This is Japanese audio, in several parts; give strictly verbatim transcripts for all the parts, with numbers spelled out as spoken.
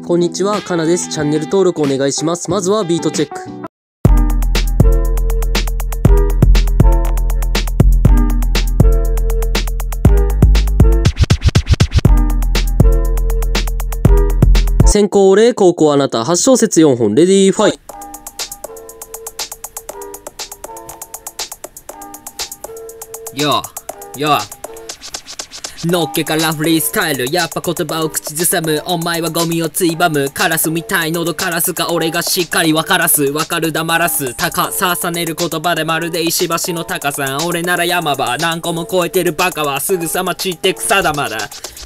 こんにちは、かなです。チャンネル登録お願いします。まずはビートチェック。先行俺、後攻あなた、はち小節よんほん、レディーファイ。 よよのっけからフリースタイル、やっぱ言葉を口ずさむ。お前はゴミをついばむカラスみたい、喉からすか俺がしっかりわからす。わかる黙らす高ささねる言葉で、まるで石橋の高さ。俺なら山場何個も超えてるバカはすぐさま散ってくさだまだ。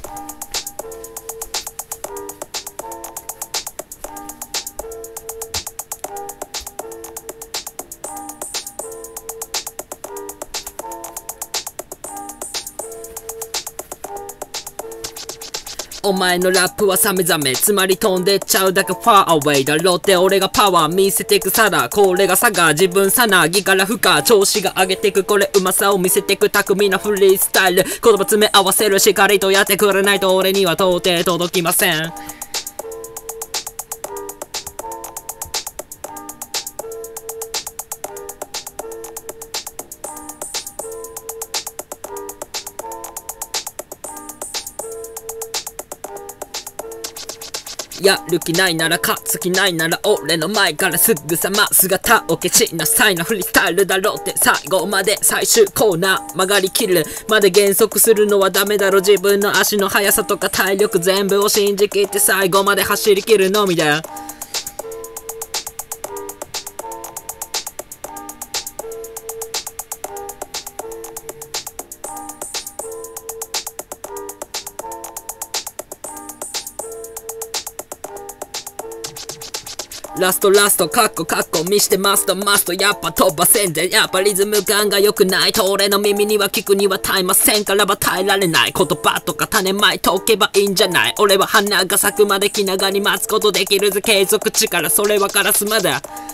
お前のラップはサメザメ、つまり飛んでっちゃうだけファーアウェイだろって俺がパワー見せてくさだ。これが差が自分さなぎから負荷、調子が上げてくこれうまさを見せてく巧みなフリースタイル。言葉詰め合わせるしっかりとやってくれないと俺には到底届きません。やる気ないなら勝つ気ないなら俺の前からすぐさま姿を消しなさいな。フリースタイルだろって最後まで最終コーナー曲がりきるまで減速するのはダメだろ。自分の足の速さとか体力全部を信じきって最後まで走りきるのみだよ。ラストラストカッコカッコ見してますとマストやっぱ飛ばせんぜ。やっぱリズム感が良くないと俺の耳には聞くには耐えませんからば耐えられない言葉とか種まいておけばいいんじゃない。俺は花が咲くまで気長に待つことできるぜ継続力それはカラスマだ。